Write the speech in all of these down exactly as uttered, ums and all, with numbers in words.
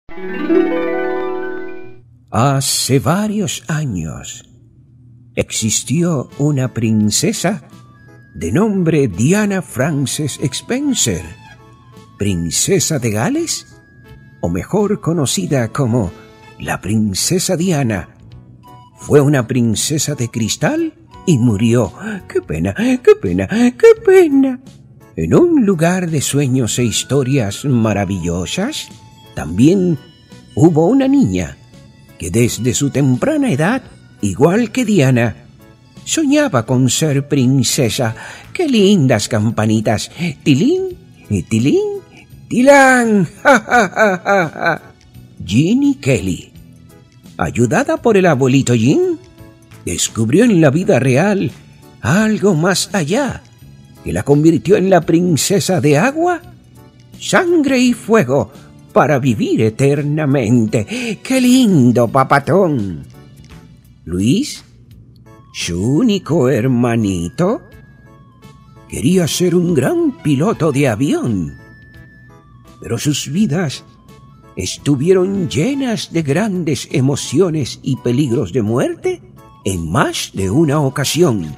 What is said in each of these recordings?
Hace varios años existió una princesa de nombre Diana Frances Spencer, princesa de Gales, o mejor conocida como la princesa Diana. Fue una princesa de cristal y murió. ¡Qué pena, qué pena, qué pena! En un lugar de sueños e historias maravillosas, también hubo una niña que desde su temprana edad, igual que Diana, soñaba con ser princesa. ¡Qué lindas campanitas! ¡Tilín, tilín, tilán! ¡Ja, ja, ja, ja, ja! Ginny Kelly, ayudada por el abuelito Jim, descubrió en la vida real algo más allá, que la convirtió en la princesa de agua, sangre y fuego para vivir eternamente. ¡Qué lindo papatón! Luis, su único hermanito, quería ser un gran piloto de avión, pero sus vidas estuvieron llenas de grandes emociones y peligros de muerte en más de una ocasión,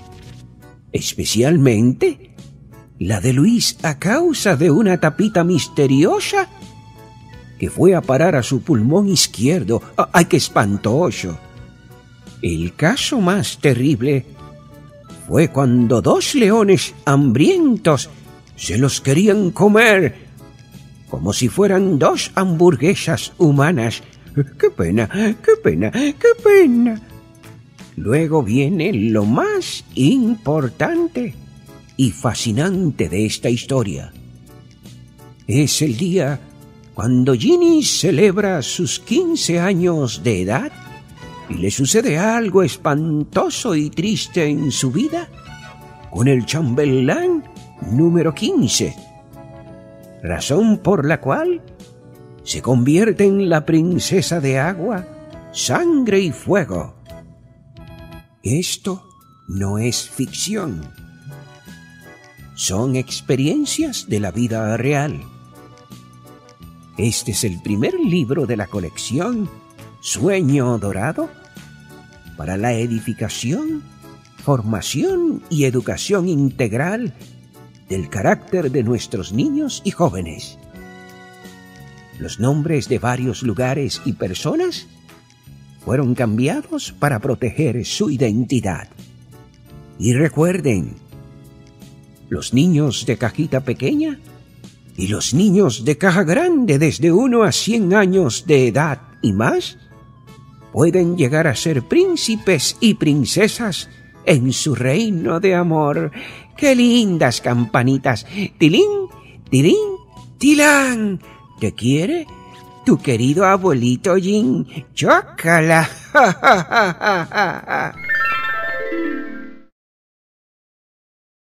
especialmente la de Luis a causa de una tapita misteriosa que fue a parar a su pulmón izquierdo. ¡Ay, qué espantoso! El caso más terrible fue cuando dos leones hambrientos se los querían comer, como si fueran dos hamburguesas humanas. ¡Qué pena, qué pena, qué pena! Luego viene lo más importante y fascinante de esta historia. Es el día cuando Ginny celebra sus quince años de edad y le sucede algo espantoso y triste en su vida con el chambelán número quince, razón por la cual se convierte en la princesa de agua, sangre y fuego. Esto no es ficción, son experiencias de la vida real. Este es el primer libro de la colección Sueño Dorado para la edificación, formación y educación integral del carácter de nuestros niños y jóvenes. Los nombres de varios lugares y personas fueron cambiados para proteger su identidad. Y recuerden, los niños de cajita pequeña y los niños de caja grande desde uno a cien años de edad y más pueden llegar a ser príncipes y princesas en su reino de amor. ¡Qué lindas campanitas! ¡Tilín, tilín, tilán! ¿Te quiere tu querido abuelito Jim? ¡Chócala! ¡Ja, ja, ja, ja, ja!